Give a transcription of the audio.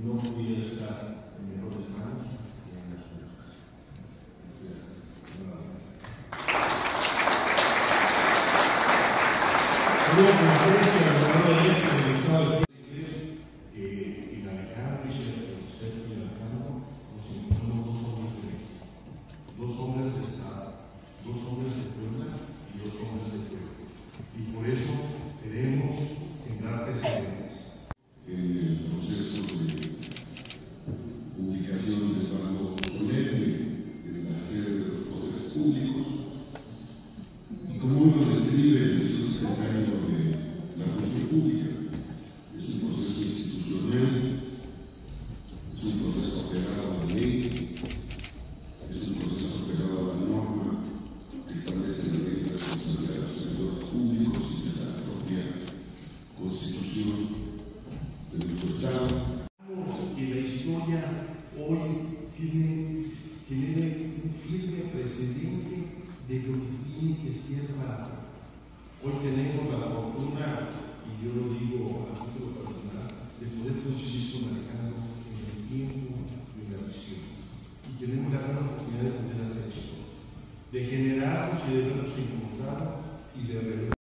no pudiera estar en mejores manos que en las nuestras. Hubo conferencia a lo largo del Estado de Estados Unidos que en Alejandro y Sergio y Alejandro nos encontramos dos hombres de México, dos hombres de Estado, dos hombres de Puebla y dos hombres de pueblo. Y por eso queremos sembrar precedentes. En el proceso de publicación del Banco Solemne en la sede de los poderes públicos, y como uno describe el secretario de la función pública, es un proceso institucional, es un proceso apegado a la ley, es un proceso apegado a la norma que establece la ley de responsabilidad de los servidores públicos y de la propia Constitución de nuestro Estado. Que la historia hoy genere un firme precedente de lo que tiene que ser para hoy. Tenemos la fortuna, y yo lo digo a título personal, de poder coincidir con Alejandro en el tiempo y en la visión. Y tenemos la gran oportunidad de poder hacer esto, de generarnos y de vernos encontrados y de